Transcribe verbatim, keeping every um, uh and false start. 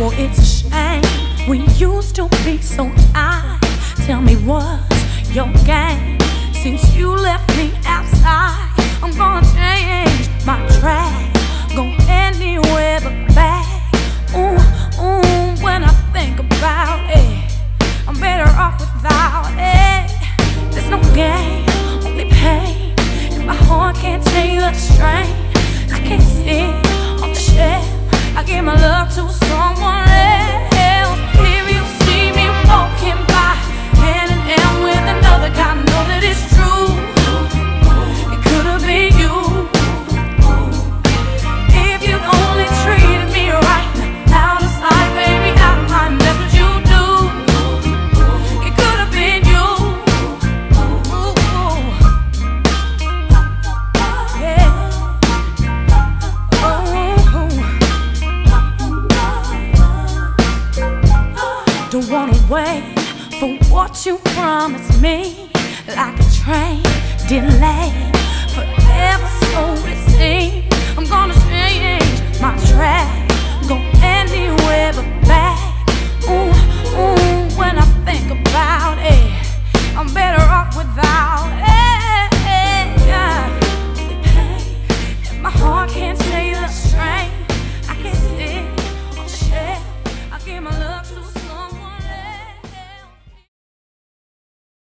Well, it's a shame we used to be so high. Tell me what's your game? Since you left me outside, I'm gonna change my track, go anywhere but back. Ooh, ooh, when I think about it, I'm better off without it. There's no gain, only pain, and my heart can't take the strain. I can't sit on the shelf, I give my love to someone else. If you see me walking by, hand in hand with another guy, know that it's true. It could have been you. If you only treated me right, out of sight, baby, out of mind, that's what you do. It could have been you. Yeah. Don't wanna wait for what you promised me, like a train delayed forever, so it seems. I'm gonna change my track,